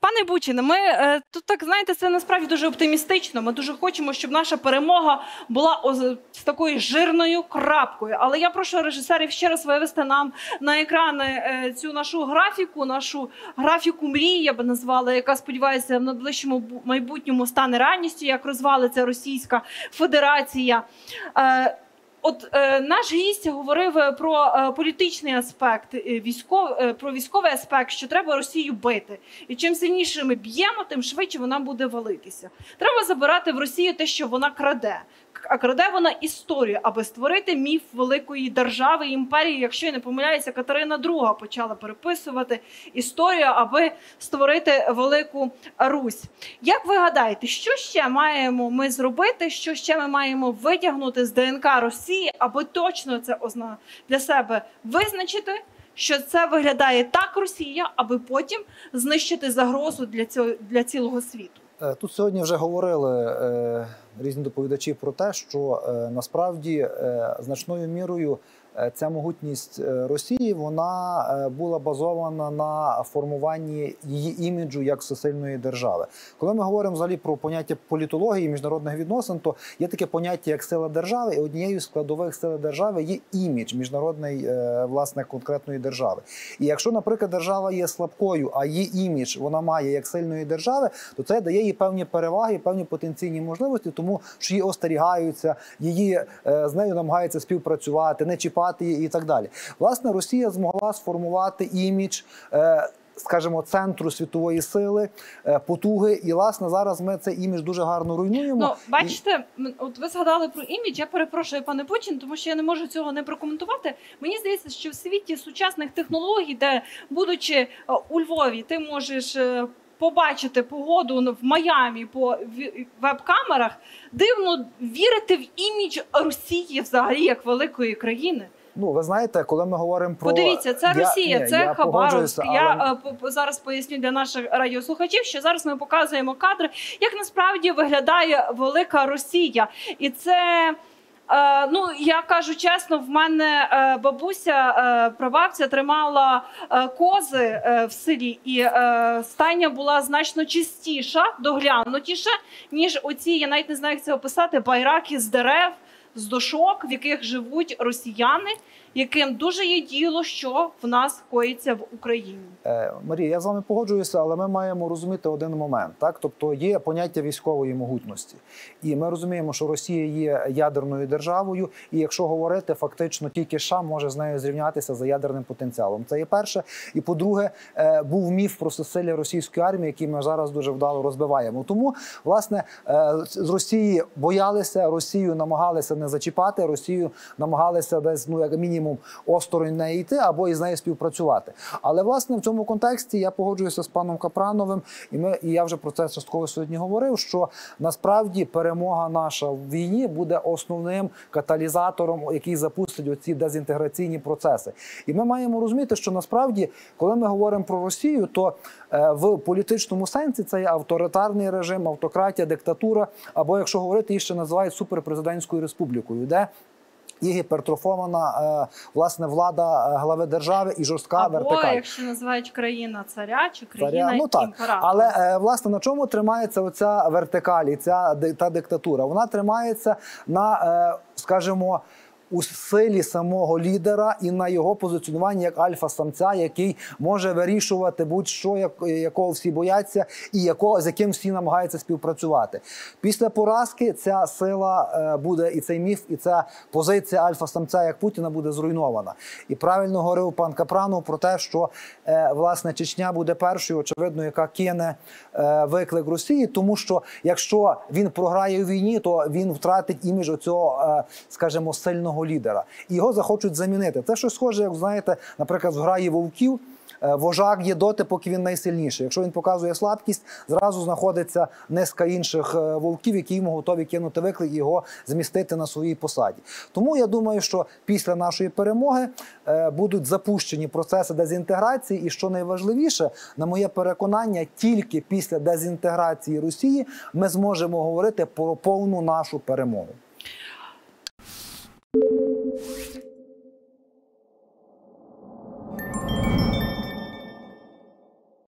Пане Бучине, ми тут так, знаєте, це насправді дуже оптимістично. Ми дуже хочемо, щоб наша перемога була з такою жирною крапкою. Але я прошу режисерів ще раз вивести нам на екрани цю нашу графіку мрії, я би назвала, яка, сподіваюся, в найближчому майбутньому стане реальністю, як розвалиться Російська Федерація. Наш гість говорив про політичний аспект, про військовий аспект, що треба Росію бити. І чим сильніше ми б'ємо, тим швидше вона буде валитися. Треба забирати в Росію те, що вона краде. А краде вона історію, аби створити міф великої держави, імперії. Якщо я не помиляюся, Катерина II почала переписувати історію, аби створити Велику Русь. Як ви гадаєте, що ще маємо ми зробити, що ще ми маємо витягнути з ДНК Росії, аби точно це для себе визначити, що це виглядає так Росія, аби потім знищити загрозу для цілого світу? Тут сьогодні вже говорили різні доповідачі про те, що насправді значною мірою ця могутність Росії, вона була базована на формуванні її іміджу як всесильної держави. Коли ми говоримо взагалі про поняття політології, міжнародних відносин, то є таке поняття як сила держави, і однією з складових сили держави є імідж міжнародної, власне, конкретної держави. І якщо, наприклад, держава є слабкою, а її імідж вона має як сильної держави, то це дає їй певні переваги, певні потенційні можливості, тому що її остерігаються, з нею намагаються співпрацювати, не чіпати і так далі. Власне, Росія змогла сформувати імідж, скажімо, центру світової сили, потуги, і, власне, зараз ми цей імідж дуже гарно руйнуємо. Ну, бачите, от ви згадали про імідж, я перепрошую, пане Путін, тому що я не можу цього не прокоментувати. Мені здається, що в світі сучасних технологій, де, будучи у Львові, ти можеш побачити погоду в Майамі по веб-камерах, дивно вірити в імідж Росії взагалі як великої країни. Ну, ви знаєте, коли ми говоримо про... Подивіться, це Росія, це Хабаровськ. Але... Я зараз поясню для наших радіослухачів, що зараз ми показуємо кадри, як насправді виглядає велика Росія. І це... Ну, я кажу чесно, в мене бабуся, прабабця тримала кози в селі, і стайня була значно чистіша, доглянутіша, ніж оці, я навіть не знаю, як це описати, байраки з дерев, з дошок, в яких живуть росіяни, яким дуже є діло, що в нас коїться в Україні. Марія, я з вами погоджуюся, але ми маємо розуміти один момент. Так? Тобто є поняття військової могутності. І ми розуміємо, що Росія є ядерною державою, і якщо говорити, фактично тільки США може з нею зрівнятися за ядерним потенціалом. Це є перше. І по-друге, був міф про всесилля російської армії, який ми зараз дуже вдало розбиваємо. Тому, власне, з Росії боялися, Росію намагалися не зачіпати, Росію намагалися десь, ну, як мінімум, осторонь неї йти або із нею співпрацювати. Але, власне, в цьому контексті я погоджуюся з паном Капрановим, і я вже про це частково сьогодні говорив, що насправді перемога наша в війні буде основним каталізатором, який запустить оці дезінтеграційні процеси. І ми маємо розуміти, що насправді, коли ми говоримо про Росію, то в політичному сенсі це є авторитарний режим, автократія, диктатура, або, якщо говорити, її ще називають суперпрезидентською республікою, де є гіпертрофована, власне, влада глави держави і жорстка вертикаль. Або, якщо називають країна царя чи країна імператора. Але, власне, на чому тримається оця вертикаль і та диктатура? Вона тримається на, скажімо, у силі самого лідера і на його позиціонуванні як альфа-самця, який може вирішувати будь-що, якого всі бояться і з яким всі намагаються співпрацювати. Після поразки ця сила буде, і цей міф, і ця позиція альфа-самця, як Путіна, буде зруйнована. І правильно говорив пан Капранов про те, що, власне, Чечня буде першою, очевидно, яка кине виклик Росії, тому що, якщо він програє у війні, то він втратить імідж оцього, скажімо, сильного лідера. І його захочуть замінити. Це щось схоже, як, знаєте, наприклад, в граї вовків, вожак є доти, поки він найсильніший. Якщо він показує слабкість, зразу знаходиться низка інших вовків, які йому готові кинути виклик і його змістити на своїй посаді. Тому я думаю, що після нашої перемоги будуть запущені процеси дезінтеграції, і що найважливіше, на моє переконання, тільки після дезінтеграції Росії ми зможемо говорити про повну нашу перемогу.